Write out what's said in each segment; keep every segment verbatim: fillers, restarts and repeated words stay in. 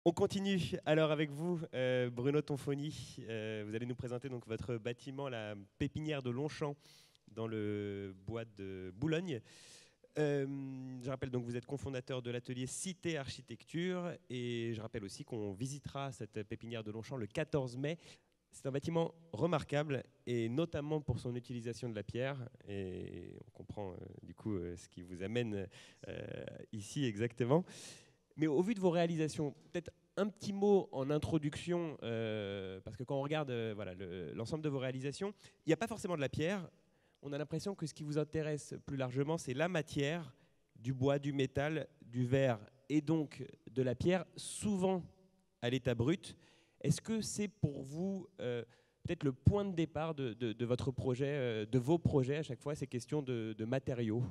On continue alors avec vous, euh, Bruno Tonfoni. Euh, vous allez nous présenter donc votre bâtiment, la pépinière de Longchamp, dans le bois de Boulogne. Euh, je rappelle donc que vous êtes cofondateur de l'atelier Cité Architecture et je rappelle aussi qu'on visitera cette pépinière de Longchamp le quatorze mai. C'est un bâtiment remarquable et notamment pour son utilisation de la pierre. Et on comprend euh, du coup euh, ce qui vous amène euh, ici exactement. Mais au vu de vos réalisations, peut-être un petit mot en introduction, euh, parce que quand on regarde euh, voilà, le- l'ensemble de vos réalisations, il n'y a pas forcément de la pierre. On a l'impression que ce qui vous intéresse plus largement, c'est la matière, du bois, du métal, du verre et donc de la pierre, souvent à l'état brut. Est-ce que c'est pour vous euh, peut-être le point de départ de, de- de votre projet, euh, de vos projets à chaque fois, ces questions de, de matériaux?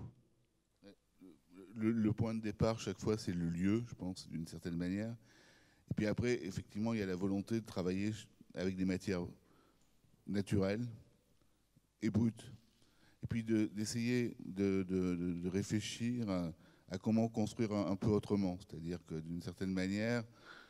Le, le point de départ, chaque fois, c'est le lieu, je pense, d'une certaine manière. Et puis après, effectivement, il y a la volonté de travailler avec des matières naturelles et brutes. Et puis de- d'essayer de, de- de- de réfléchir à, à comment construire un, un peu autrement. C'est-à-dire que d'une certaine manière,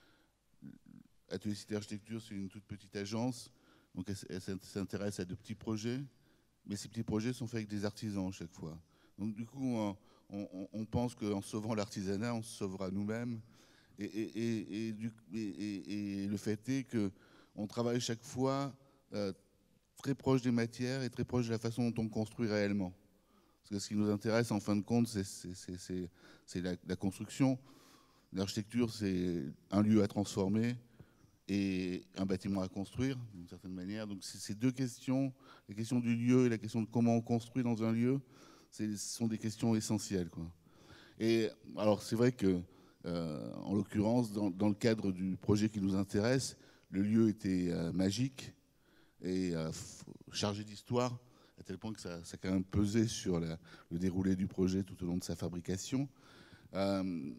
Atelier Cité Architecture, c'est une toute petite agence, donc elle, s- elle s'intéresse à de petits projets, mais ces petits projets sont faits avec des artisans à chaque fois. Donc du coup, on, on- on pense qu'en sauvant l'artisanat, on se sauvera nous-mêmes. Et, et- et- et du- et- et- et le fait est qu'on travaille chaque fois euh, très proche des matières et très proche de la façon dont on construit réellement. Parce que ce qui nous intéresse, en fin de compte, c'est c'est- c'est- c'est- c'est la, la construction. L'architecture, c'est un lieu à transformer et un bâtiment à construire, d'une certaine manière. Donc c'est ces deux questions, la question du lieu et la question de comment on construit dans un lieu, c'est- ce sont des questions essentielles, quoi. Et alors c'est vrai que, euh, en l'occurrence, dans, dans le cadre du projet qui nous intéresse, le lieu était euh, magique et euh, f- chargé d'histoire, à tel point que ça, ça a quand même pesé sur la- le déroulé du projet tout au long de sa fabrication. Euh,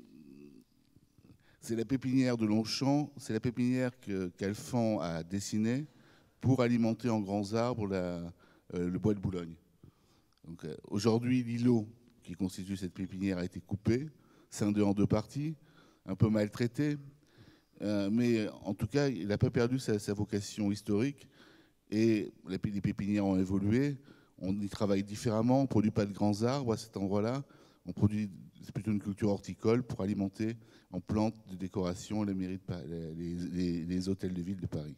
c'est la pépinière de Longchamp, c'est la pépinière que, qu'Alphand a dessinée pour alimenter en grands arbres la- euh, le bois de Boulogne. Donc, euh, aujourd'hui, l'îlot qui constitue cette pépinière a été coupé, scindé en deux parties, un peu maltraité, euh, mais en tout cas, il n'a pas perdu sa, sa vocation historique et les, les pépinières ont évolué. On y travaille différemment, on ne produit pas de grands arbres à cet endroit-là, on produit c'est plutôt une culture horticole pour alimenter en plantes de décoration les, mairies de Pa- les, les- les hôtels de ville de Paris.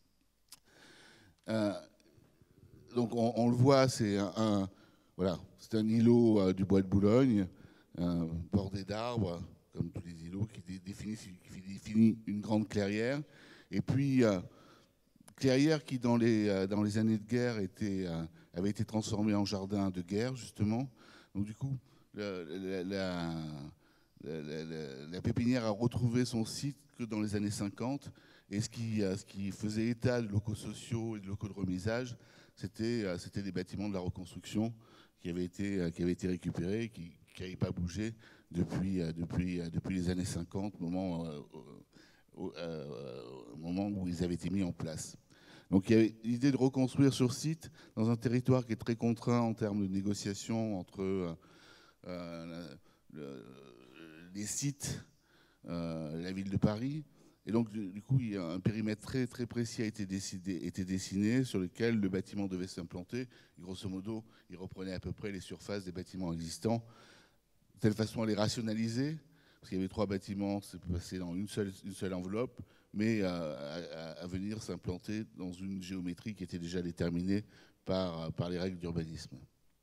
Euh, donc on, on le voit, c'est un, un- voilà, c'est un îlot euh, du bois de Boulogne, euh, bordé d'arbres, comme tous les îlots, qui dé- définissent, qui définit une grande clairière. Et puis, euh, clairière qui, dans les, euh, dans les années de guerre, était, euh, avait été transformée en jardin de guerre, justement. Donc, du coup, la, la- la- la- la- la- la pépinière a retrouvé son site que dans les années cinquante. Et ce qui, euh, ce qui faisait état de locaux sociaux et de locaux de remisage, c'était euh, c'était des bâtiments de la reconstruction qui avaient été, euh, qui avaient été récupérés et qui n'avaient pas bougé depuis, euh, depuis, euh, depuis les années cinquante, moment, euh, au, euh, au moment où ils avaient été mis en place. Donc il y avait l'idée de reconstruire sur site dans un territoire qui est très contraint en termes de négociation entre euh, euh, le- les sites, euh, la ville de Paris. Et donc du, du coup, il y a un périmètre très, très précis a été, décidé, été dessiné sur lequel le bâtiment devait s'implanter. Et grosso modo, il reprenait à peu près les surfaces des bâtiments existants, de telle façon à les rationaliser, parce qu'il y avait trois bâtiments, c'est passé dans une seule, une seule enveloppe, mais euh, à, à- à venir s'implanter dans une géométrie qui était déjà déterminée par, par les règles d'urbanisme.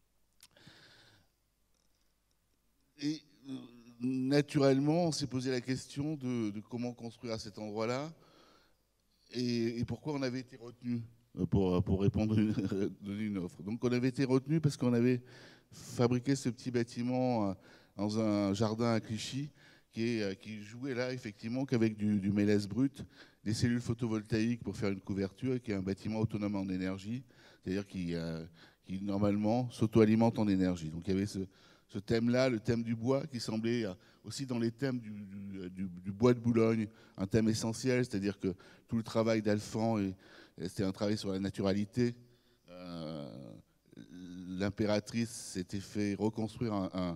Et euh, naturellement, on s'est posé la question de, de comment construire à cet endroit-là et, et pourquoi on avait été retenu pour, pour répondre, une, donner une offre. Donc on avait été retenu parce qu'on avait fabriqué ce petit bâtiment euh, dans un jardin à Clichy qui, est, euh, qui jouait là effectivement qu'avec du, du mélèze brut, des cellules photovoltaïques pour faire une couverture et qui est un bâtiment autonome en énergie, c'est-à-dire qui, euh, qui normalement s'auto-alimente en énergie. Donc il y avait ce, ce thème-là, le thème du bois, qui semblait euh, aussi dans les thèmes du, du, du, du bois de Boulogne, un thème essentiel, c'est-à-dire que tout le travail d'Alphand, c'était un travail sur la naturalité. Euh, L'impératrice s'était fait reconstruire un, un,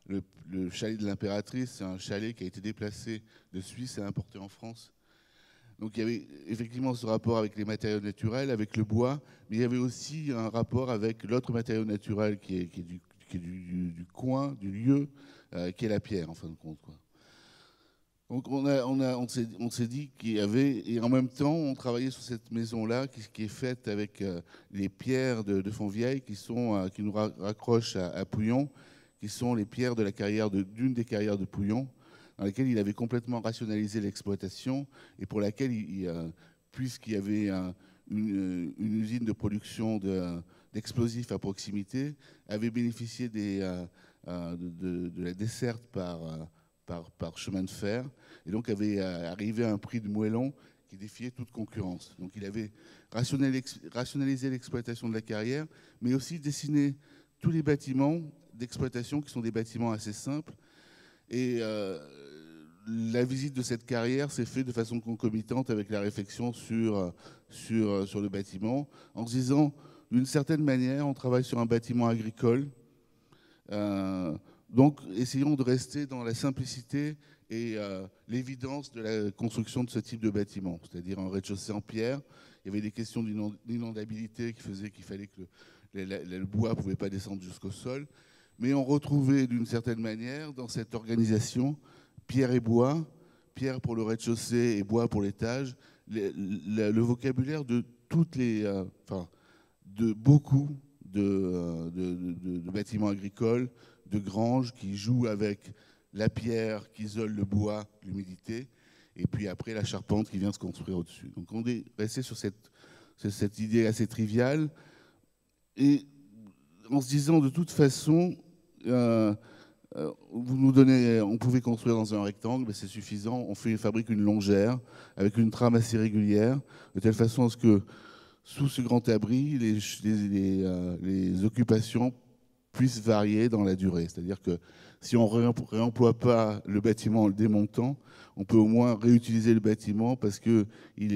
le, le chalet de l'impératrice, c'est un chalet qui a été déplacé de Suisse et importé en France. Donc il y avait effectivement ce rapport avec les matériaux naturels, avec le bois, mais il y avait aussi un rapport avec l'autre matériau naturel qui est, qui est, du, qui est du, du, du coin, du lieu, euh, qui est la pierre en fin de compte, quoi. Donc on, a, on, a, on, s'est, on s'est dit qu'il y avait, et en même temps on travaillait sur cette maison-là qui, qui est faite avec euh, les pierres de, de Fontvieille qui, sont, euh, qui nous raccrochent à, à Pouillon, qui sont les pierres de la carrière de, d'une des carrières de Pouillon, dans laquelle il avait complètement rationalisé l'exploitation et pour laquelle, il, il, euh, puisqu'il y avait un, une, une usine de production de, d'explosifs à proximité, avait bénéficié des, euh, euh, de, de, de la desserte par... Euh, Par, par chemin de fer, et donc avait euh, arrivé à un prix de moellon qui défiait toute concurrence. Donc il avait rationalisé l'exploitation de la carrière, mais aussi dessiné tous les bâtiments d'exploitation qui sont des bâtiments assez simples. Et euh, la visite de cette carrière s'est faite de façon concomitante avec la réflexion sur, sur, sur le bâtiment, en se disant, d'une certaine manière, on travaille sur un bâtiment agricole. Euh, Donc, essayons de rester dans la simplicité et euh, l'évidence de la construction de ce type de bâtiment, c'est-à-dire un rez-de-chaussée en pierre. Il y avait des questions d'inondabilité qui faisaient qu'il fallait que le, le, le bois ne pouvait pas descendre jusqu'au sol. Mais on retrouvait d'une certaine manière dans cette organisation pierre et bois, pierre pour le rez-de-chaussée et bois pour l'étage, le, le, le vocabulaire de toutes les, euh, enfin, de beaucoup de, de, de, de bâtiments agricoles, de granges qui jouent avec la pierre, qui isole le bois, l'humidité, et puis après la charpente qui vient se construire au-dessus. Donc on est resté sur cette, sur cette idée assez triviale, et en se disant de toute façon, euh, euh, vous nous donnez, on pouvait construire dans un rectangle, mais c'est suffisant, on fait, fabrique une longère avec une trame assez régulière, de telle façon à ce que sous ce grand abri, les, les, les, euh, les occupations puissent varier dans la durée. C'est-à-dire que si on ne réemploie pas le bâtiment en le démontant, on peut au moins réutiliser le bâtiment parce qu'il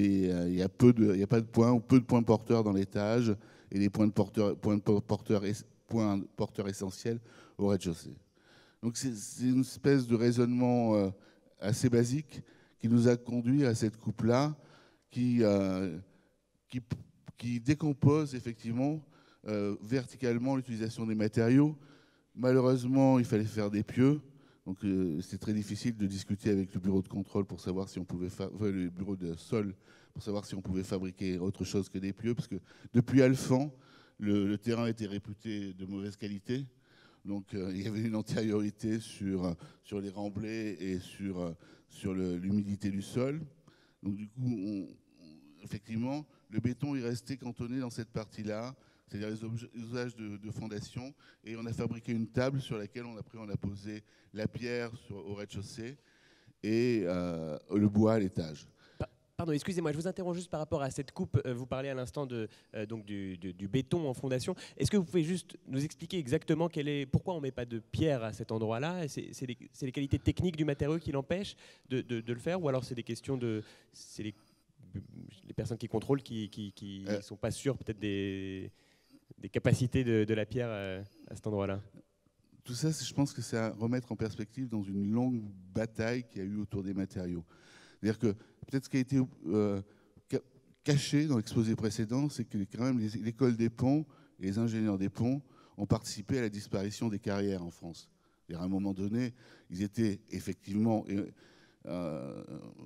il y a peu de, il y a pas de points ou peu de points porteurs dans l'étage et les points de porteurs, points de porteurs, points porteurs essentiels au rez-de-chaussée. Donc c'est, c'est une espèce de raisonnement euh, assez basique qui nous a conduit à cette coupe-là qui, euh, qui, qui décompose effectivement Euh, verticalement l'utilisation des matériaux. Malheureusement, il fallait faire des pieux, donc euh, c'est très difficile de discuter avec le bureau de contrôle pour savoir si on pouvait fa- enfin, le bureau de sol pour savoir si on pouvait fabriquer autre chose que des pieux, parce que depuis Alphand, le, le terrain était réputé de mauvaise qualité, donc euh, il y avait une antériorité sur, sur les remblais et sur, sur le, l'humidité du sol. Donc du coup, on, on, effectivement, le béton est resté cantonné dans cette partie-là, c'est-à-dire les usages de, de fondation, et on a fabriqué une table sur laquelle on, après, on a posé la pierre sur, au rez-de-chaussée et euh, le bois à l'étage. Pardon, excusez-moi, je vous interromps juste par rapport à cette coupe. Vous parlez à l'instant de, euh, donc du, du, du béton en fondation. Est-ce que vous pouvez juste nous expliquer exactement quelle est, pourquoi on ne met pas de pierre à cet endroit-là? C'est, c'est, les, c'est les qualités techniques du matériau qui l'empêchent de, de, de le faire, ou alors c'est des questions de... C'est les, les personnes qui contrôlent qui ne qui, qui euh, sont pas sûres peut-être des... des capacités de, de la pierre à, à cet endroit-là? Tout ça, je pense que c'est à remettre en perspective dans une longue bataille qu'il y a eu autour des matériaux. C'est-à-dire que peut-être ce qui a été euh, caché dans l'exposé précédent, c'est que quand même l'école des ponts et les ingénieurs des ponts ont participé à la disparition des carrières en France. C'est-à-dire à un moment donné, ils étaient effectivement euh,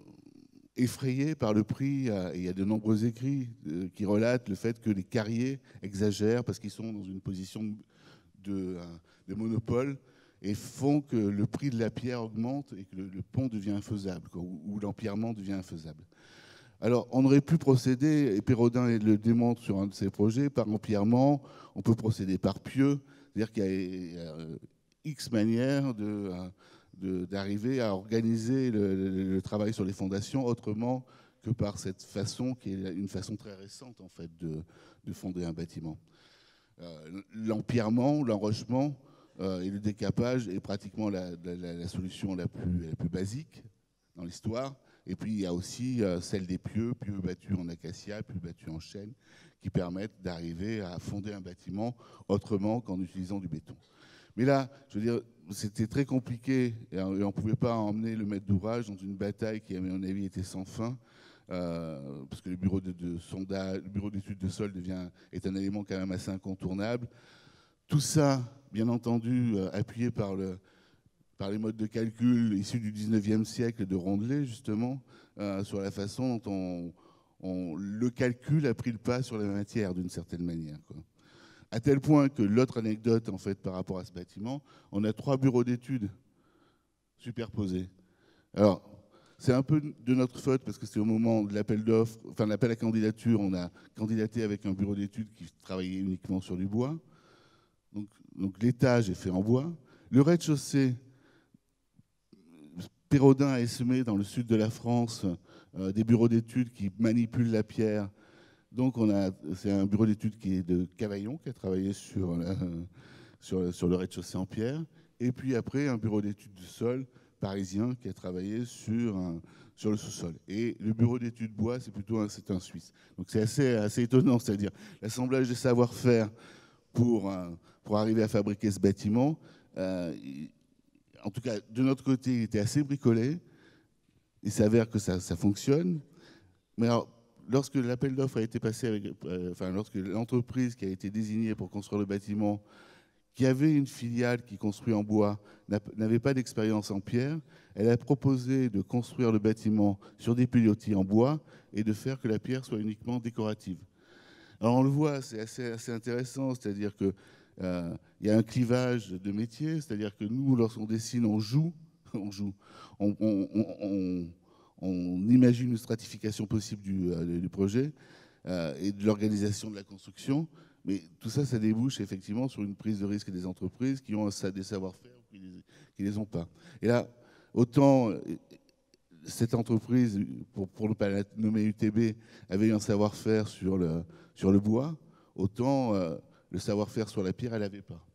effrayés par le prix. Et il y a de nombreux écrits euh, qui relatent le fait que les carriers exagèrent parce qu'ils sont dans une position de, de monopole et font que le prix de la pierre augmente et que le, le pont devient infaisable, quoi, ou, ou l'empierrement devient infaisable. Alors, on aurait pu procéder, et Pérodin le démontre sur un de ses projets, par empierrement, on peut procéder par pieux, c'est-à-dire qu'il y a, il y a X manières de... De, d'arriver à organiser le, le, le travail sur les fondations autrement que par cette façon qui est une façon très récente en fait de, de fonder un bâtiment. Euh, l'empierrement, l'enrochement euh, et le décapage est pratiquement la, la, la solution la plus, la plus basique dans l'histoire. Et puis il y a aussi euh, celle des pieux, pieux battus en acacia, pieux battus en chêne, qui permettent d'arriver à fonder un bâtiment autrement qu'en utilisant du béton. Mais là, je veux dire, c'était très compliqué et on ne pouvait pas emmener le maître d'ouvrage dans une bataille qui, à mon avis, était sans fin, euh, parce que le bureau de, de sondage, le bureau d'études de sol devient, est un élément quand même assez incontournable. Tout ça, bien entendu, euh, appuyé par, le, par les modes de calcul issus du dix-neuvième siècle de Rondelet, justement, euh, sur la façon dont on, on, le calcul a pris le pas sur la matière, d'une certaine manière, quoi. À tel point que l'autre anecdote, en fait, par rapport à ce bâtiment, on a trois bureaux d'études superposés. Alors, c'est un peu de notre faute, parce que c'est au moment de l'appel d'offres, enfin l'appel à candidature, on a candidaté avec un bureau d'études qui travaillait uniquement sur du bois. Donc, donc l'étage est fait en bois. Le rez-de-chaussée, Pérodin a essaimé dans le sud de la France euh, des bureaux d'études qui manipulent la pierre. Donc, on a, c'est un bureau d'études qui est de Cavaillon, qui a travaillé sur, la, sur, sur le rez-de-chaussée en pierre. Et puis après, un bureau d'études du sol parisien qui a travaillé sur, un, sur le sous-sol. Et le bureau d'études bois, c'est plutôt un, c'est un Suisse. Donc, c'est assez, assez étonnant, c'est-à-dire l'assemblage des savoir-faire pour, pour arriver à fabriquer ce bâtiment. Euh, en tout cas, de notre côté, il était assez bricolé. Il s'avère que ça, ça fonctionne. Mais alors, lorsque l'appel d'offres a été passé avec, euh, enfin, lorsque l'entreprise qui a été désignée pour construire le bâtiment, qui avait une filiale qui construit en bois, n'avait pas d'expérience en pierre, elle a proposé de construire le bâtiment sur des pilotis en bois et de faire que la pierre soit uniquement décorative. Alors on le voit, c'est assez, assez intéressant, c'est-à-dire qu'il euh, y a un clivage de métiers, c'est-à-dire que nous, lorsqu'on dessine, on joue, on joue, on, on, on, on on imagine une stratification possible du, euh, du projet euh, et de l'organisation de la construction, mais tout ça, ça débouche effectivement sur une prise de risque des entreprises qui ont des savoir-faire ou qui ne les ont pas. Et là, autant cette entreprise, pour, pour ne pas la nommer U T B, avait eu un savoir-faire sur le, sur le bois, autant euh, le savoir-faire sur la pierre, elle n'avait pas.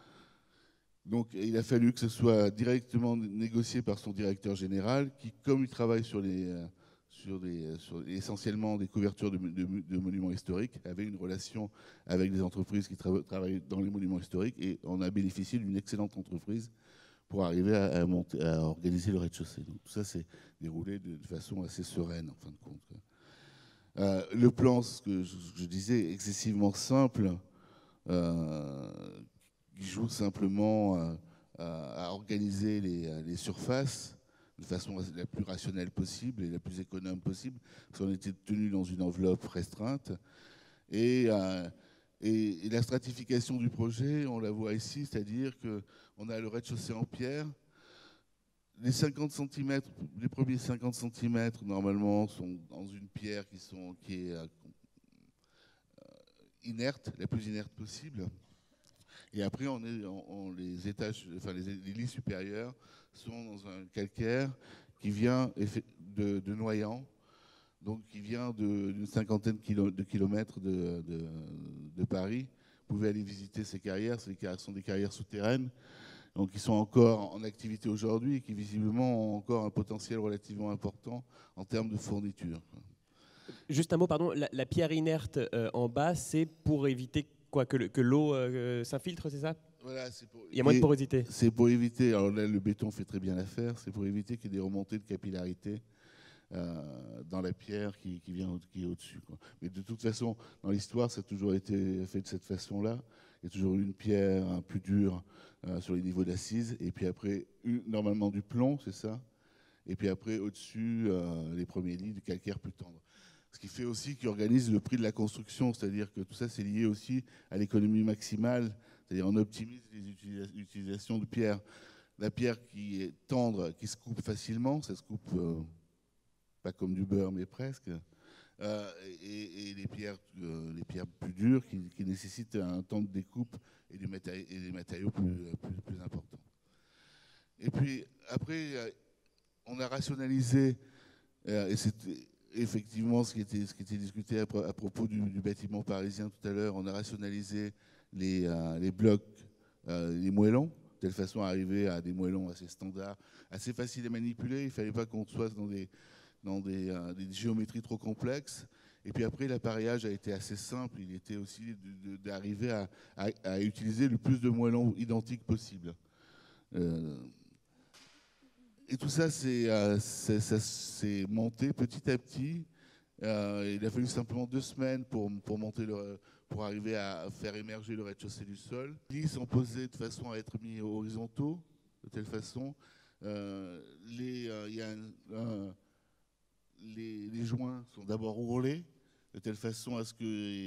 Donc il a fallu que ce soit directement négocié par son directeur général, qui, comme il travaille sur, les, sur, des, sur essentiellement des couvertures de, de, de monuments historiques, avait une relation avec des entreprises qui tra travaillent dans les monuments historiques, et on a bénéficié d'une excellente entreprise pour arriver à, à, monter, à organiser le rez-de-chaussée. Donc tout ça s'est déroulé de, de façon assez sereine, en fin de compte. Euh, le plan, ce que je, je disais, excessivement simple, euh, qui joue simplement euh, à organiser les, les surfaces de façon la plus rationnelle possible et la plus économe possible, parce qu'on était tenu dans une enveloppe restreinte. Et, euh, et, et la stratification du projet, on la voit ici, c'est-à-dire qu'on a le rez-de-chaussée en pierre. Les cinquante centimètres, les premiers cinquante centimètres, normalement, sont dans une pierre qui, sont, qui est euh, inerte, la plus inerte possible. Et après, on est, on, on, les étages, enfin les, les lits supérieurs sont dans un calcaire qui vient de, de Noyant, donc qui vient d'une cinquantaine de kilomètres de, de, de Paris. Vous pouvez aller visiter ces carrières, ces carrières sont des carrières souterraines, donc qui sont encore en activité aujourd'hui et qui visiblement ont encore un potentiel relativement important en termes de fourniture. Juste un mot, pardon, la, la pierre inerte euh, en bas, c'est pour éviter quoi, que, que l'eau euh, s'infiltre, c'est ça? Voilà, pour, il y a moins de porosité. C'est pour éviter, alors là le béton fait très bien l'affaire, c'est pour éviter qu'il y ait des remontées de capillarité euh, dans la pierre qui, qui vient qui est au-dessus. Mais de toute façon, dans l'histoire, ça a toujours été fait de cette façon-là. Il y a toujours eu une pierre un plus dure euh, sur les niveaux d'assises, et puis après, une, normalement du plomb, c'est ça, et puis après, au-dessus, euh, les premiers lits de calcaire plus tendre. Ce qui fait aussi qu'il organise le prix de la construction, c'est-à-dire que tout ça, c'est lié aussi à l'économie maximale, c'est-à-dire on optimise les utilisations de pierre. La pierre qui est tendre, qui se coupe facilement, ça se coupe euh, pas comme du beurre, mais presque, euh, et, et les, pierres, euh, les pierres plus dures qui, qui nécessitent un temps de découpe et des matériaux, et des matériaux plus, plus, plus importants. Et puis après, euh, on a rationalisé, euh, et c'était effectivement ce qui était, ce qui était discuté à, à propos du, du bâtiment parisien tout à l'heure, on a rationalisé les, euh, les blocs, euh, les moellons, de telle façon à arriver à des moellons assez standards, assez faciles à manipuler. Il ne fallait pas qu'on soit dans des, dans des, euh, des géométries trop complexes. Et puis après, l'appareillage a été assez simple. Il était aussi d'arriver à, à, à utiliser le plus de moellons identiques possible. Euh, et tout ça, c'est euh, monté petit à petit. Euh, il a fallu simplement deux semaines pour, pour, monter le, pour arriver à faire émerger le rez-de-chaussée du sol. Les lits sont posés de façon à être mis horizontaux, de telle façon. Euh, les, euh, y a un, un, les, les joints sont d'abord roulés, de telle façon à ce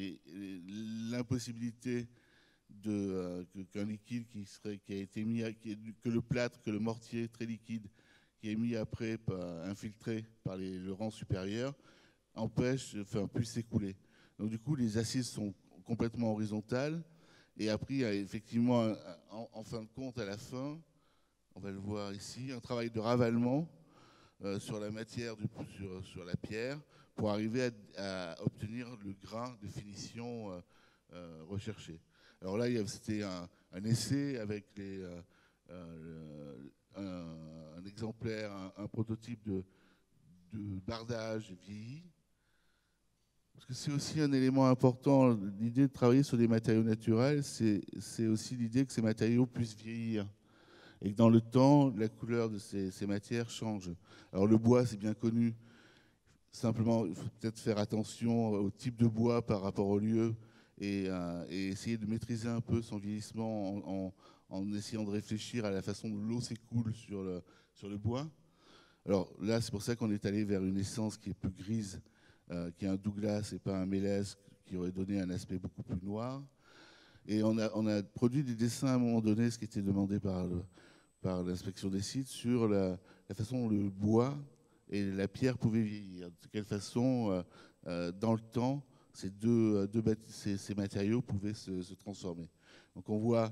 que l'impossibilité de euh, qu'un liquide qui serait qui a été mis à, qui est, que le plâtre, que le mortier très liquide qui est mis après par, infiltré par les, le rang supérieur empêche, enfin puisse s'écouler. Donc du coup les assises sont complètement horizontales et après il y a effectivement en, en fin de compte à la fin, on va le voir ici, un travail de ravalement euh, sur la matière du, sur, sur la pierre pour arriver à, à obtenir le grain de finition euh, euh, recherché. Alors là, c'était un, un essai avec les, euh, euh, un, un exemplaire, un, un prototype de, de bardage vieilli. Parce que c'est aussi un élément important, l'idée de travailler sur des matériaux naturels, c'est aussi l'idée que ces matériaux puissent vieillir. Et que dans le temps, la couleur de ces, ces matières change. Alors le bois, c'est bien connu. Simplement, il faut peut-être faire attention au type de bois par rapport au lieu. Et, euh, et essayer de maîtriser un peu son vieillissement en, en, en essayant de réfléchir à la façon dont l'eau s'écoule sur le, sur le bois. Alors là, c'est pour ça qu'on est allé vers une essence qui est plus grise, euh, qui est un Douglas et pas un Mélèze, qui aurait donné un aspect beaucoup plus noir. Et on a, on a produit des dessins à un moment donné, ce qui était demandé par, le, par l'inspection des sites, sur la, la façon dont le bois et la pierre pouvaient vieillir. De quelle façon, euh, euh, dans le temps, Ces, deux, deux ces, ces matériaux pouvaient se, se transformer. Donc on voit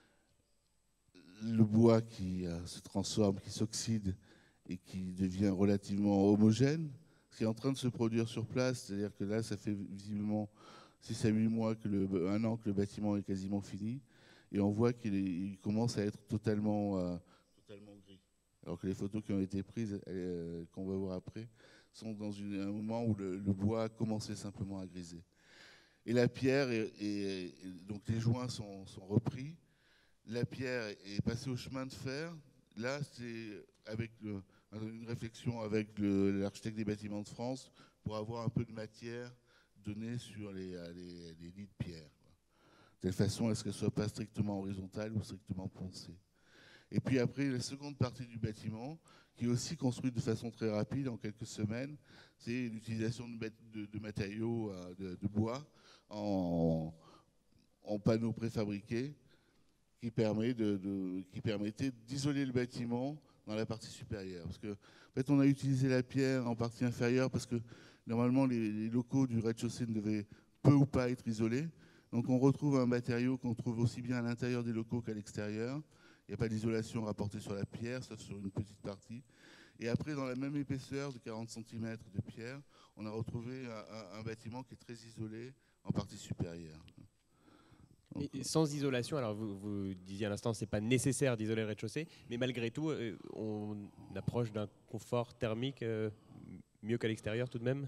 le bois qui euh, se transforme, qui s'oxyde et qui devient relativement homogène, ce qui est en train de se produire sur place, c'est-à-dire que là, ça fait visiblement six à huit mois, que le, un an que le bâtiment est quasiment fini, et on voit qu'il commence à être totalement, euh, totalement gris. Alors que les photos qui ont été prises, euh, qu'on va voir après, sont dans une, un moment où le, le bois commençait simplement à griser. Et la pierre, est, est, est, donc les joints sont, sont repris, la pierre est passée au chemin de fer. Là, c'est avec le, une réflexion avec l'architecte des bâtiments de France pour avoir un peu de matière donnée sur les, les, les lits de pierre, quoi. De telle façon à ce qu'elle ne soit pas strictement horizontale ou strictement poncée. Et puis après, la seconde partie du bâtiment, qui est aussi construite de façon très rapide, en quelques semaines, c'est l'utilisation de, de, de matériaux euh, de, de bois en, en panneaux préfabriqués qui, permet de, de, qui permettait d'isoler le bâtiment dans la partie supérieure. Parce que, en fait, on a utilisé la pierre en partie inférieure parce que normalement les, les locaux du rez-de-chaussée ne devaient peu ou pas être isolés. Donc on retrouve un matériau qu'on trouve aussi bien à l'intérieur des locaux qu'à l'extérieur. Il n'y a pas d'isolation rapportée sur la pierre, sauf sur une petite partie. Et après, dans la même épaisseur de quarante centimètres de pierre, on a retrouvé un, un, un bâtiment qui est très isolé en partie supérieure. Donc, et sans isolation, alors vous, vous disiez à l'instant, c'est pas nécessaire d'isoler le rez-de-chaussée, mais malgré tout, euh, on approche d'un confort thermique euh, mieux qu'à l'extérieur tout de même.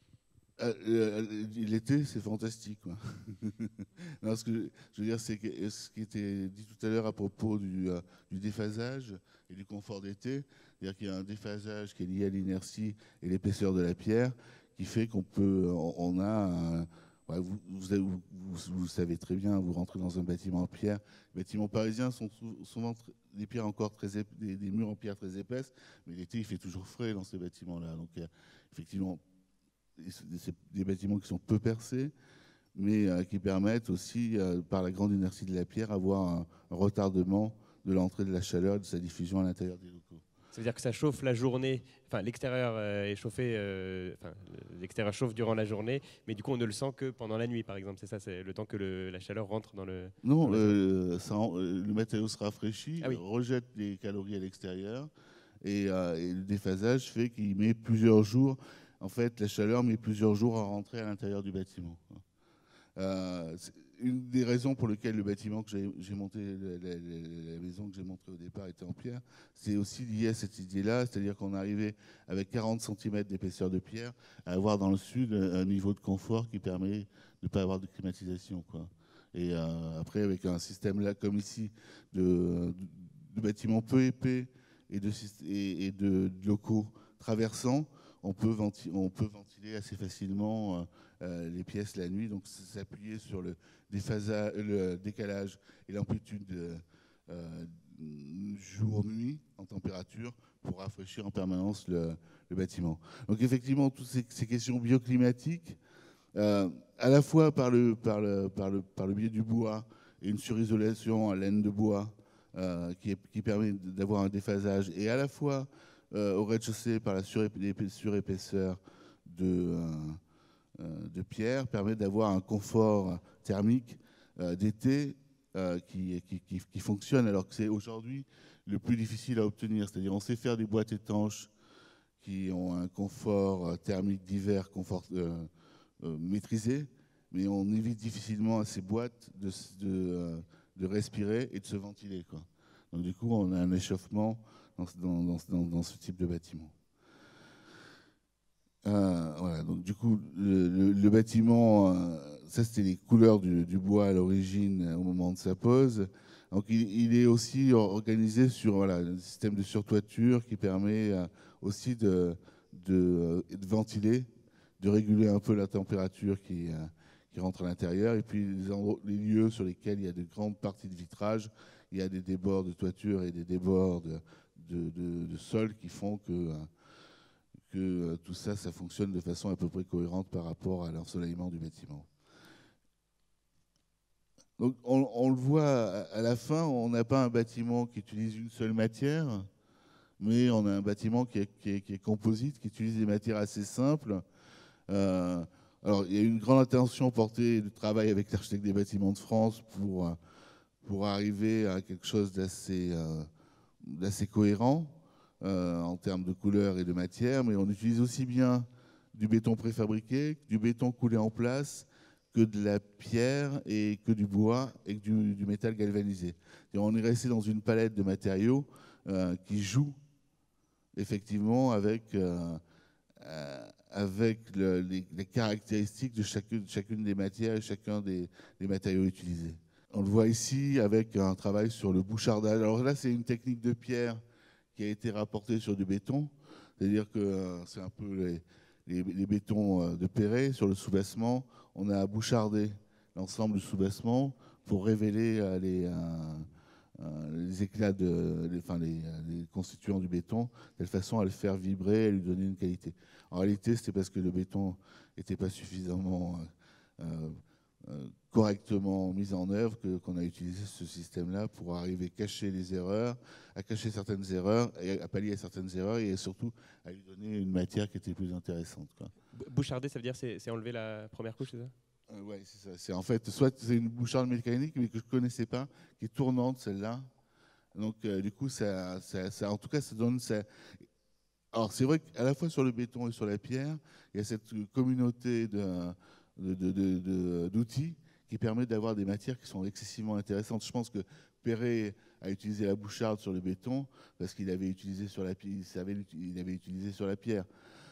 Euh, L'été, c'est fantastique, quoi. Non, ce que je veux dire, c'est que ce qui était dit tout à l'heure à propos du, euh, du déphasage et du confort d'été, c'est-à-dire qu'il y a un déphasage qui est lié à l'inertie et l'épaisseur de la pierre, qui fait qu'on peut, on, on a, un, ouais, vous, vous, vous, vous, vous savez très bien, vous rentrez dans un bâtiment en pierre. Les bâtiments parisiens sont souvent des pierres encore très ép- des, des murs en pierre très épaisses, mais l'été, il fait toujours frais dans ces bâtiments-là. Donc, euh, effectivement, c'est des bâtiments qui sont peu percés, mais euh, qui permettent aussi, euh, par la grande inertie de la pierre, avoir un, un retardement de l'entrée de la chaleur et de sa diffusion à l'intérieur des locaux. Ça veut dire que ça chauffe la journée, enfin l'extérieur euh, est chauffé, euh, enfin l'extérieur chauffe durant la journée, mais du coup on ne le sent que pendant la nuit par exemple, c'est ça, c'est le temps que le, la chaleur rentre dans le... Non, dans euh, ça, le matériau se rafraîchit, ah oui. rejette les calories à l'extérieur, et, euh, et le déphasage fait qu'il met plusieurs jours, en fait la chaleur met plusieurs jours à rentrer à l'intérieur du bâtiment. Euh, une des raisons pour lesquelles le bâtiment que j'ai monté, la, la, la maison que j'ai montrée au départ était en pierre, c'est aussi lié à cette idée-là, c'est-à-dire qu'on arrivait avec quarante centimètres d'épaisseur de pierre à avoir dans le sud un niveau de confort qui permet de ne pas avoir de climatisation, quoi. Et euh, après, avec un système là, comme ici, de, de, de bâtiments peu épais et de, et, et de, de locaux traversants, on peut, venti, on peut ventiler assez facilement euh, euh, les pièces la nuit. Donc, s'appuyer sur le, le décalage et l'amplitude euh, jour-nuit en température pour rafraîchir en permanence le, le bâtiment. Donc, effectivement, toutes ces, ces questions bioclimatiques, euh, à la fois par le, par, le, par, le, par le biais du bois et une surisolation à laine de bois euh, qui, est, qui permet d'avoir un déphasage, et à la fois euh, au rez-de-chaussée par la surépaisseur de, euh, de pierre, permet d'avoir un confort thermique euh, d'été euh, qui, qui, qui, qui fonctionne, alors que c'est aujourd'hui le plus difficile à obtenir. C'est-à-dire on sait faire des boîtes étanches qui ont un confort thermique d'hiver confort, euh, euh, maîtrisé, mais on évite difficilement à ces boîtes de, de, euh, de respirer et de se ventiler, quoi. Donc du coup, on a un échauffement dans, dans, dans, dans ce type de bâtiment. Euh, voilà, donc du coup, le, le, le bâtiment, euh, ça c'était les couleurs du, du bois à l'origine au moment de sa pose. Donc il, il est aussi organisé sur voilà, un système de surtoiture qui permet euh, aussi de, de, de ventiler, de réguler un peu la température qui, euh, qui rentre à l'intérieur. Et puis les, endroits, les lieux sur lesquels il y a de grandes parties de vitrage, il y a des débords de toiture et des débords de, de, de, de sol qui font que... Euh, que euh, tout ça, ça fonctionne de façon à peu près cohérente par rapport à l'ensoleillement du bâtiment. Donc on, on le voit à la fin, on n'a pas un bâtiment qui utilise une seule matière, mais on a un bâtiment qui est, qui est, qui est composite, qui utilise des matières assez simples. Euh, alors il y a une grande attention portée de travail avec l'architecte des bâtiments de France pour, pour arriver à quelque chose d'assez euh, d'assez cohérent. Euh, en termes de couleur et de matière, mais on utilise aussi bien du béton préfabriqué, du béton coulé en place, que de la pierre et que du bois et que du, du métal galvanisé. Et on est resté dans une palette de matériaux euh, qui joue effectivement avec, euh, euh, avec le, les, les caractéristiques de chacune, chacune des matières et chacun des, des matériaux utilisés. On le voit ici avec un travail sur le bouchardage. Alors là, c'est une technique de pierre qui a été rapporté sur du béton, c'est-à-dire que euh, c'est un peu les, les, les bétons euh, de Perret sur le soubassement. On a bouchardé l'ensemble du soubassement pour révéler euh, les, euh, euh, les éclats, de, les, enfin, les, les constituants du béton, de telle façon à le faire vibrer et à lui donner une qualité. En réalité, c'était parce que le béton n'était pas suffisamment euh, euh, correctement mis en œuvre que, qu'on a utilisé ce système-là pour arriver à cacher les erreurs, à cacher certaines erreurs, et à pallier à certaines erreurs et surtout à lui donner une matière qui était plus intéressante, quoi. Boucharder, ça veut dire c'est, c'est enlever la première couche, c'est ça? euh, Oui, c'est ça. C'est en fait, soit c'est une boucharde mécanique, mais que je ne connaissais pas, qui est tournante, celle-là. Donc, euh, du coup, ça, ça, ça, en tout cas, ça donne... Ça... Alors, c'est vrai qu'à la fois sur le béton et sur la pierre, il y a cette communauté de, de, de, de, de, d'outils qui permet d'avoir des matières qui sont excessivement intéressantes. Je pense que Perret a utilisé la boucharde sur le béton parce qu'il avait utilisé sur la, il savait, il avait utilisé sur la pierre.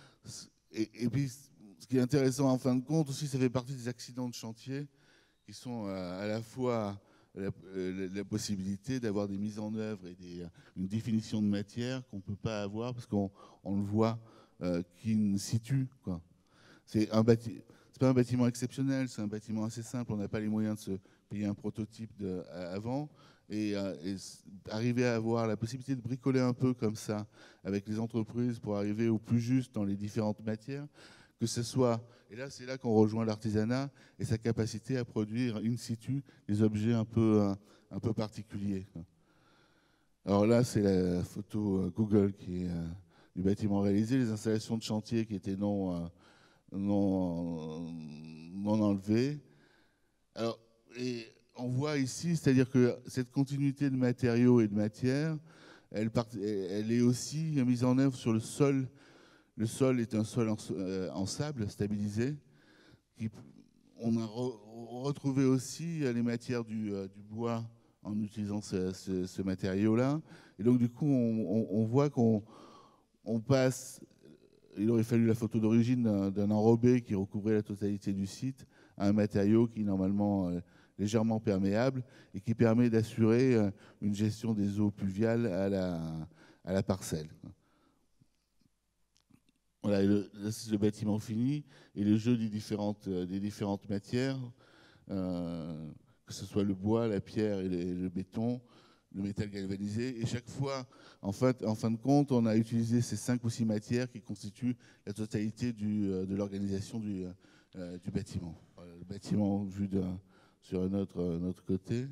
Et, et puis, ce qui est intéressant en fin de compte aussi, ça fait partie des accidents de chantier qui sont à la fois la, la, la possibilité d'avoir des mises en œuvre et des, une définition de matière qu'on ne peut pas avoir parce qu'on on le voit euh, qui situe, quoi. C'est un bâtiment. C'est pas un bâtiment exceptionnel, c'est un bâtiment assez simple. On n'a pas les moyens de se payer un prototype de, avant. Et, euh, et arriver à avoir la possibilité de bricoler un peu comme ça avec les entreprises pour arriver au plus juste dans les différentes matières, que ce soit, et là c'est là qu'on rejoint l'artisanat et sa capacité à produire in situ des objets un peu, un, un peu particuliers. Alors là c'est la photo Google qui est euh, du bâtiment réalisé, les installations de chantier qui étaient non... Euh, Non, non enlevé. Alors, et on voit ici, c'est-à-dire que cette continuité de matériaux et de matières, elle, part, elle est aussi mise en œuvre sur le sol. Le sol est un sol en, euh, en sable stabilisé. Qui, on a re retrouvé aussi les matières du, euh, du bois en utilisant ce, ce, ce matériau-là. Et donc, du coup, on, on, on voit qu'on on passe, il aurait fallu la photo d'origine d'un enrobé qui recouvrait la totalité du site, à un matériau qui est normalement euh, légèrement perméable et qui permet d'assurer euh, une gestion des eaux pluviales à la, à la parcelle. Voilà, le, là, c'est le bâtiment fini et le jeu des différentes, euh, des différentes matières, euh, que ce soit le bois, la pierre et le, le béton, le métal galvanisé. Et chaque fois, en, fait, en fin de compte, on a utilisé ces cinq ou six matières qui constituent la totalité du, euh, de l'organisation du, euh, du bâtiment. Voilà, le bâtiment vu de, sur un autre, un autre côté,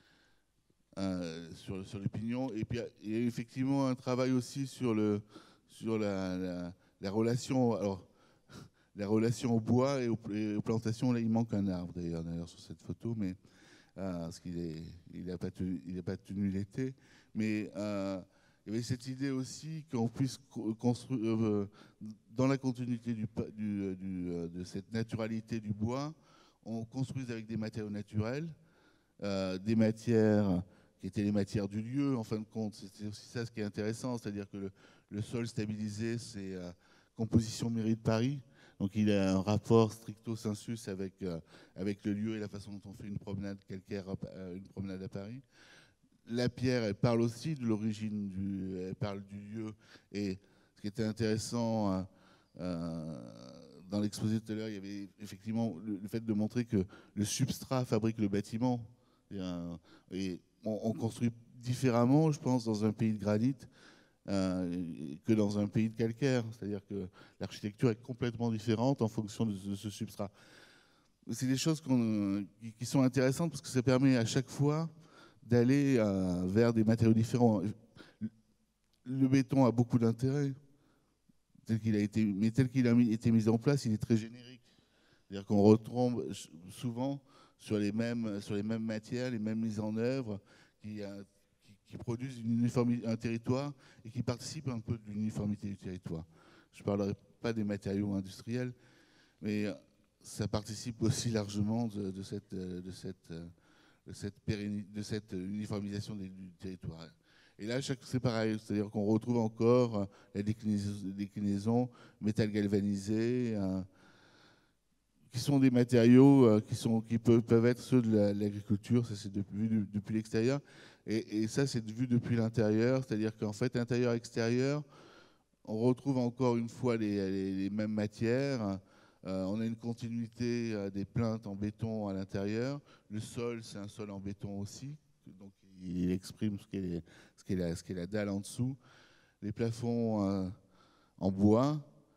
euh, sur, sur le pignon. Et puis, il y a effectivement un travail aussi sur, le, sur la... la La relation, alors, la relation au bois et aux, et aux plantations, là, il manque un arbre d'ailleurs, d'ailleurs sur cette photo, mais euh, parce qu'il est, il n'a pas tenu, il n'a pas tenu l'été. Mais euh, il y avait cette idée aussi qu'on puisse construire, euh, dans la continuité du, du, du, de cette naturalité du bois, on construise avec des matériaux naturels, euh, des matières qui étaient les matières du lieu, en fin de compte. C'est aussi ça ce qui est intéressant, c'est-à-dire que le, le sol stabilisé, c'est euh, composition mairie de Paris. Donc il a un rapport stricto sensus avec, euh, avec le lieu et la façon dont on fait une promenade calcaire, euh, une promenade à Paris. La pierre, elle parle aussi de l'origine, du, elle parle du lieu. Et ce qui était intéressant euh, euh, dans l'exposé tout à l'heure, il y avait effectivement le, le fait de montrer que le substrat fabrique le bâtiment. Et, euh, et on, on construit différemment, je pense, dans un pays de granit euh, que dans un pays de calcaire. C'est-à-dire que l'architecture est complètement différente en fonction de ce, de ce substrat. C'est des choses qu'on, qui, qui sont intéressantes parce que ça permet à chaque fois d'aller euh, vers des matériaux différents. Le béton a beaucoup d'intérêt, tel qu'il a été, mais tel qu'il a mis, été mis en place, il est très générique. C'est-à-dire qu'on retombe souvent sur les mêmes, sur les mêmes matières, les mêmes mises en œuvre, qui, euh, qui, qui produisent une uniformité, un territoire et qui participent un peu de l'uniformité du territoire. Je ne parlerai pas des matériaux industriels, mais ça participe aussi largement de, de cette, de cette, de cette, de cette uniformisation du territoire. Et là, c'est pareil, c'est-à-dire qu'on retrouve encore la déclinaison, déclinaison métal galvanisé, hein, qui sont des matériaux euh, qui, sont, qui peuvent, peuvent être ceux de l'agriculture, ça c'est vu depuis, depuis l'extérieur, et, et ça c'est vu depuis l'intérieur, c'est-à-dire qu'en fait, intérieur-extérieur, on retrouve encore une fois les, les, les mêmes matières. Euh, on a une continuité euh, des plinthes en béton à l'intérieur. Le sol, c'est un sol en béton aussi. Donc, il exprime ce qu'est, ce qu'est, la, ce qu'est la dalle en dessous. Les plafonds euh, en bois.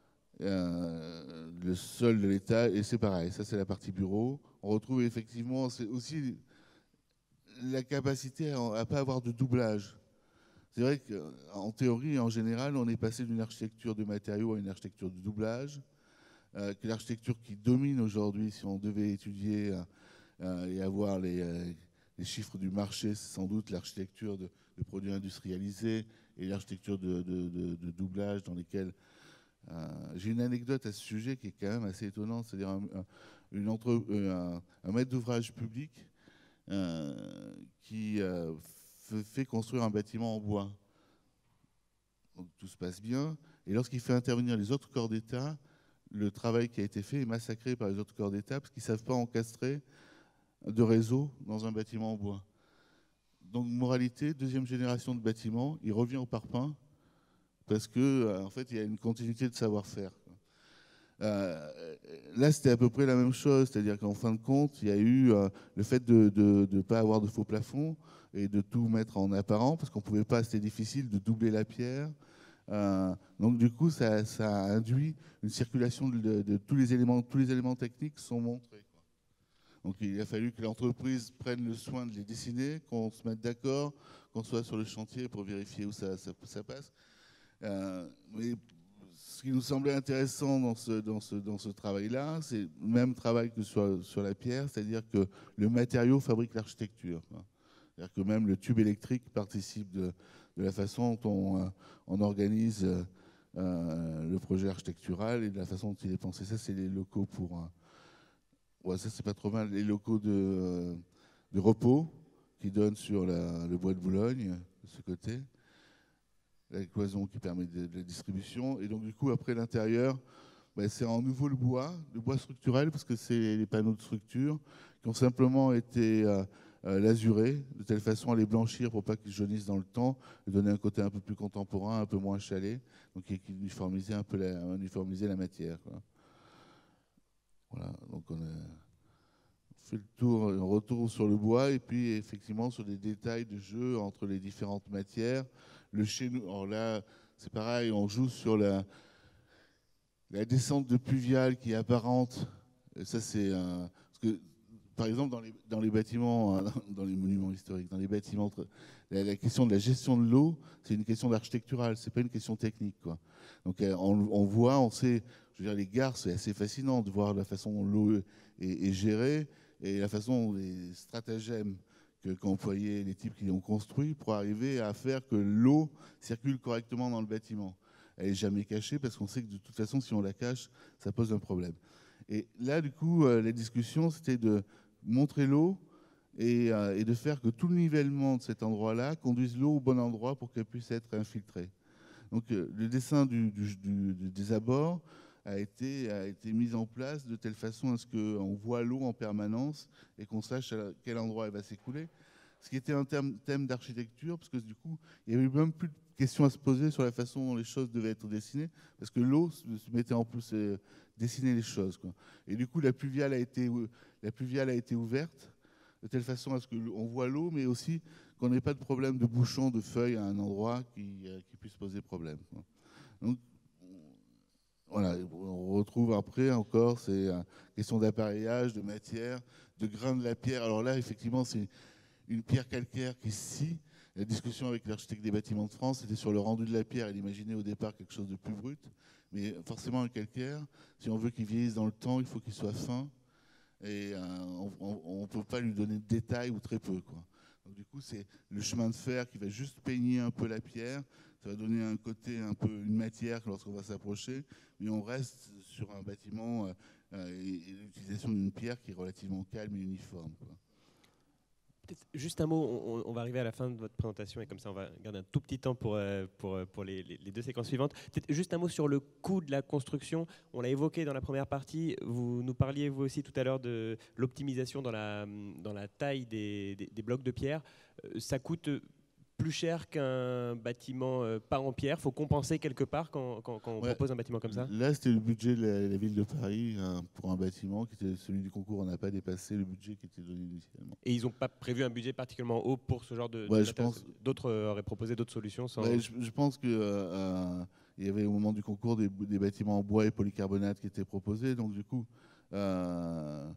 Euh, le sol de l'état. Et c'est pareil. Ça, c'est la partie bureau. On retrouve effectivement c'est aussi la capacité à ne pas avoir de doublage. C'est vrai qu'en théorie, en général, on est passé d'une architecture de matériaux à une architecture de doublage, euh, que l'architecture qui domine aujourd'hui, si on devait étudier euh, et avoir les, euh, les chiffres du marché, c'est sans doute l'architecture de, de produits industrialisés et l'architecture de, de, de, de doublage dans lesquels... Euh, j'ai une anecdote à ce sujet qui est quand même assez étonnante, c'est-à-dire un, un, une entre, un, un maître d'ouvrage public euh, qui... Euh, fait construire un bâtiment en bois. Donc tout se passe bien. Et lorsqu'il fait intervenir les autres corps d'État, le travail qui a été fait est massacré par les autres corps d'État parce qu'ils ne savent pas encastrer de réseau dans un bâtiment en bois. Donc moralité, deuxième génération de bâtiments, il revient au parpaing parce que en fait, il y a une continuité de savoir-faire. Euh, là, c'était à peu près la même chose, c'est-à-dire qu'en fin de compte, il y a eu euh, le fait de ne pas avoir de faux plafond et de tout mettre en apparent, parce qu'on ne pouvait pas, c'était difficile de doubler la pierre. Euh, donc du coup, ça, ça a induit une circulation de, de, de tous les éléments, tous les éléments techniques sont montrés. Quoi. Donc il a fallu que l'entreprise prenne le soin de les dessiner, qu'on se mette d'accord, qu'on soit sur le chantier pour vérifier où ça, ça, ça passe. Euh, mais ce qui nous semblait intéressant dans ce, dans ce, dans ce travail-là, c'est le même travail que sur, sur la pierre, c'est-à-dire que le matériau fabrique l'architecture. C'est-à-dire que même le tube électrique participe de, de la façon dont on, on organise euh, le projet architectural et de la façon dont il est pensé. Ça, c'est les locaux pour, ouais, ça c'est pas trop mal. Les locaux de, de repos qui donnent sur la, le bois de Boulogne, de ce côté. La cloison qui permet de, de la distribution. Et donc du coup, après l'intérieur, ben, c'est en nouveau le bois, le bois structurel, parce que c'est les panneaux de structure qui ont simplement été euh, euh, lasurés, de telle façon à les blanchir pour pas qu'ils jaunissent dans le temps, et donner un côté un peu plus contemporain, un peu moins chalet, donc qui uniformiser un peu la, uniformiser la matière, quoi. Voilà, donc on a fait le tour, un retour sur le bois, et puis effectivement sur des détails de jeu entre les différentes matières. Le chez nous, alors là, c'est pareil, on joue sur la, la descente de pluviale qui est apparente. Ça, c'est un. Parce que, par exemple, dans les, dans les bâtiments, dans les monuments historiques, dans les bâtiments, la, la question de la gestion de l'eau, c'est une question architecturale, c'est pas une question technique, quoi. Donc, on, on voit, on sait, je veux dire, les gares, c'est assez fascinant de voir la façon dont l'eau est, est gérée et la façon dont les stratagèmes qu'ont employé les types qui l'ont construit pour arriver à faire que l'eau circule correctement dans le bâtiment. Elle n'est jamais cachée parce qu'on sait que de toute façon, si on la cache, ça pose un problème. Et là, du coup, euh, la discussion, c'était de montrer l'eau et, euh, et de faire que tout le nivellement de cet endroit-là conduise l'eau au bon endroit pour qu'elle puisse être infiltrée. Donc, euh, le dessin du, du, du, des abords a été, a été mis en place de telle façon à ce qu'on voit l'eau en permanence et qu'on sache à quel endroit elle va s'écouler. Ce qui était un thème, thème d'architecture, parce que du coup, il n'y avait même plus de questions à se poser sur la façon dont les choses devaient être dessinées, parce que l'eau se mettait en plus à dessiner les choses, quoi. Et du coup, la pluviale a été, la pluviale a été ouverte de telle façon à ce qu'on voit l'eau, mais aussi qu'on n'ait pas de problème de bouchon de feuilles à un endroit qui, qui puisse poser problème, quoi. Donc, voilà, on retrouve après encore ces questions d'appareillage, de matière, de grains de la pierre. Alors là, effectivement, c'est une pierre calcaire qui scie. La discussion avec l'architecte des bâtiments de France, c'était sur le rendu de la pierre. Elle imaginait au départ quelque chose de plus brut, mais forcément un calcaire, si on veut qu'il vieillisse dans le temps, il faut qu'il soit fin, et euh, on ne peut pas lui donner de détails ou très peu, quoi. Donc du coup, c'est le chemin de fer qui va juste peigner un peu la pierre. Ça va donner un côté, un peu une matière lorsqu'on va s'approcher, mais on reste sur un bâtiment euh, et, et l'utilisation d'une pierre qui est relativement calme et uniforme, quoi. Juste un mot, on, on va arriver à la fin de votre présentation et comme ça on va garder un tout petit temps pour, pour, pour les, les deux séquences suivantes. Peut-être juste un mot sur le coût de la construction. On l'a évoqué dans la première partie. Vous nous parliez vous aussi tout à l'heure de l'optimisation dans la, dans la taille des, des, des blocs de pierre. Ça coûte plus cher qu'un bâtiment euh, pas en pierre. Il faut compenser quelque part quand, quand, quand on ouais. propose un bâtiment comme ça. Là, c'était le budget de la, la ville de Paris hein, pour un bâtiment qui était celui du concours. On n'a pas dépassé le budget qui était donné initialement. Et ils n'ont pas prévu un budget particulièrement haut pour ce genre de. Ouais, de je pense. D'autres euh, auraient proposé d'autres solutions. Sans... Ouais, je, je pense que euh, il y avait au moment du concours des, des bâtiments en bois et polycarbonate qui étaient proposés. Donc du coup. Euh,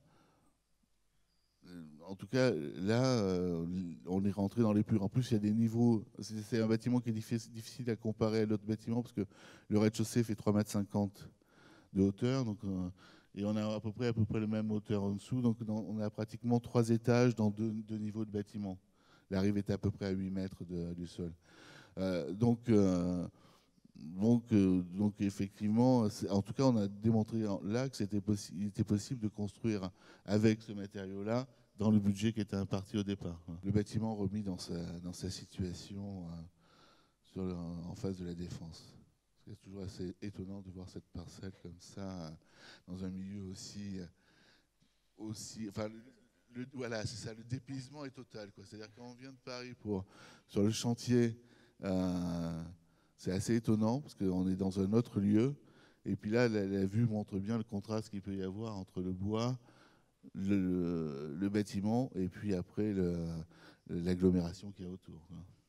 En tout cas, là, euh, on est rentré dans les plus. En plus, il y a des niveaux. C'est un bâtiment qui est difficile à comparer à l'autre bâtiment parce que le rez-de-chaussée fait trois mètres cinquante de hauteur. Donc, euh, et on a à peu près, à peu près la même hauteur en dessous. Donc, dans, on a pratiquement trois étages dans deux, deux niveaux de bâtiment. La rive était à peu près à huit mètres de, du sol. Euh, donc, euh, donc, euh, donc, effectivement, en tout cas, on a démontré là que c'était possi était possible de construire avec ce matériau-là dans le budget qui était imparti au départ. Le bâtiment remis dans sa, dans sa situation euh, sur le, en face de la Défense. C'est toujours assez étonnant de voir cette parcelle comme ça, euh, dans un milieu aussi... aussi enfin, le, le, voilà, c'est ça, le dépaysement est total, quoi. C'est-à-dire quand on vient de Paris pour, sur le chantier, euh, c'est assez étonnant parce qu'on est dans un autre lieu. Et puis là, la, la vue montre bien le contraste qu'il peut y avoir entre le bois, Le, le, le bâtiment et puis après l'agglomération qu'il y a autour.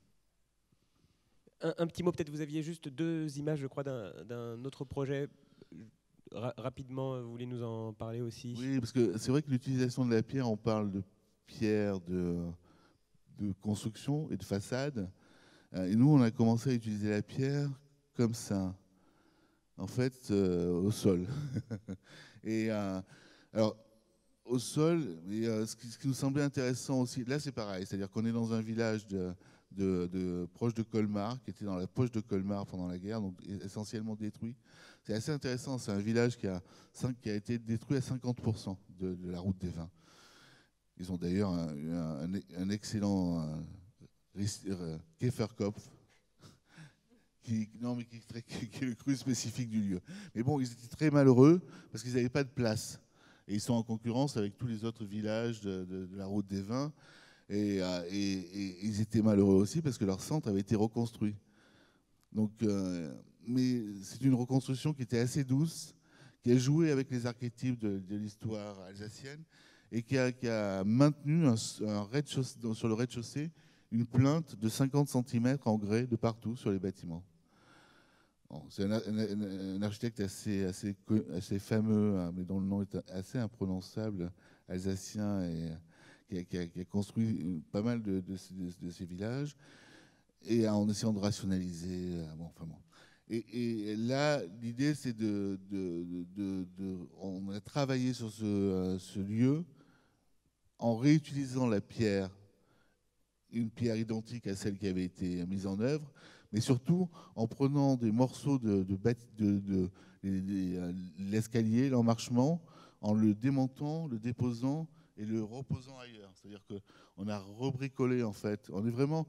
Un, un petit mot, peut-être vous aviez juste deux images, je crois, d'un autre projet. Ra rapidement, vous voulez nous en parler aussi? Oui, parce que c'est vrai que l'utilisation de la pierre, on parle de pierre, de, de construction et de façade. Et nous, on a commencé à utiliser la pierre comme ça, en fait, euh, au sol. et euh, alors, au sol, et euh, ce, qui, ce qui nous semblait intéressant aussi, là c'est pareil, c'est-à-dire qu'on est dans un village de, de, de, proche de Colmar, qui était dans la poche de Colmar pendant la guerre, donc essentiellement détruit. C'est assez intéressant, c'est un village qui a, qui a été détruit à cinquante pour cent de, de la route des vins. Ils ont d'ailleurs un, un, un excellent euh, Käferkopf, qui, non, mais qui, qui, qui est le cru spécifique du lieu. Mais bon, ils étaient très malheureux parce qu'ils n'avaient pas de place. Et ils sont en concurrence avec tous les autres villages de, de, de la route des vins. Et, euh, et, et ils étaient malheureux aussi parce que leur centre avait été reconstruit. Donc, euh, mais c'est une reconstruction qui était assez douce, qui a joué avec les archétypes de, de l'histoire alsacienne et qui a, qui a maintenu un, un rez-de-chaussée, sur le rez-de-chaussée une plinthe de cinquante centimètres en grès de partout sur les bâtiments. Bon, c'est un, un, un architecte assez, assez, assez fameux, hein, mais dont le nom est assez imprononçable, alsacien, et qui a, qui a, qui a construit pas mal de, de, de, de ces villages, et en essayant de rationaliser. Bon, enfin bon. Et, et là, l'idée, c'est de, de, de, de... On a travaillé sur ce, ce lieu en réutilisant la pierre, une pierre identique à celle qui avait été mise en œuvre, mais surtout en prenant des morceaux de, de, de, de, de l'escalier, l'emmarchement, en le démontant, le déposant et le reposant ailleurs. C'est-à-dire qu'on a rebricolé, en fait. On est vraiment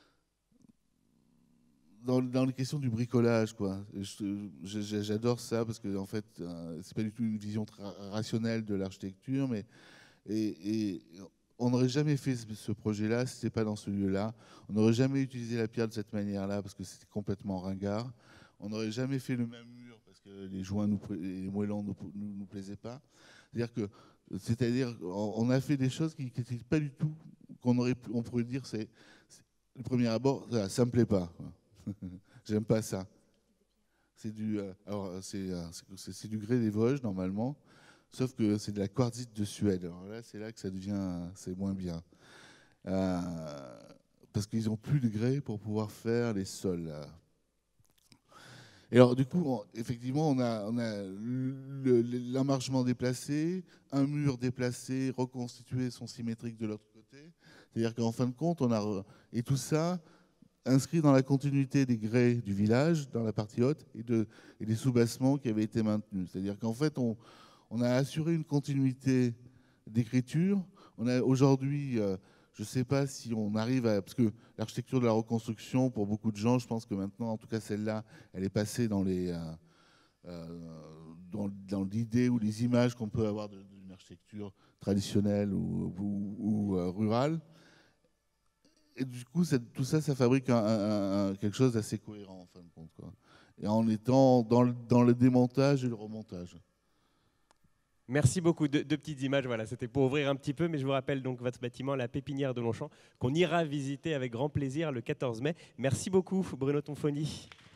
dans, dans les questions du bricolage, quoi. J'adore ça parce que, en fait, c'est pas du tout une vision rationnelle de l'architecture, mais et, et on n'aurait jamais fait ce projet-là si ce n'était pas dans ce lieu-là. On n'aurait jamais utilisé la pierre de cette manière-là parce que c'était complètement ringard. On n'aurait jamais fait le même mur parce que les joints, nous, les moellons ne nous, nous, nous plaisaient pas. C'est-à-dire que, c'est-à-dire, on a fait des choses qui n'étaient pas du tout, qu'on aurait, on pourrait dire, c'est le premier abord, ça, ça me plaît pas. J'aime pas ça. C'est du, alors c'est, c'est du grès des Vosges normalement. Sauf que c'est de la quartzite de Suède. Alors là, c'est là que ça devient, c'est moins bien. Euh, parce qu'ils n'ont plus de grès pour pouvoir faire les sols. Là. Et alors, du coup, on, effectivement, on a, on a l'emmarchement déplacé, un mur déplacé, reconstitué, son symétrique de l'autre côté. C'est-à-dire qu'en fin de compte, on a. Et tout ça inscrit dans la continuité des grès du village, dans la partie haute, et, de, et des sous-bassements qui avaient été maintenus. C'est-à-dire qu'en fait, on. On a assuré une continuité d'écriture. On a aujourd'hui, euh, je ne sais pas si on arrive à... Parce que l'architecture de la reconstruction, pour beaucoup de gens, je pense que maintenant, en tout cas celle-là, elle est passée dans les... Euh, euh, dans, dans l'idée ou les images qu'on peut avoir d'une architecture traditionnelle ou, ou, ou euh, rurale. Et du coup, tout ça, ça fabrique un, un, un, quelque chose d'assez cohérent, en fin de compte, quoi. Et en étant dans le, dans le démontage et le remontage. Merci beaucoup. Deux, deux petites images, voilà, c'était pour ouvrir un petit peu, mais je vous rappelle donc votre bâtiment, la Pépinière de Longchamp, qu'on ira visiter avec grand plaisir le quatorze mai. Merci beaucoup, Bruno Tonfoni.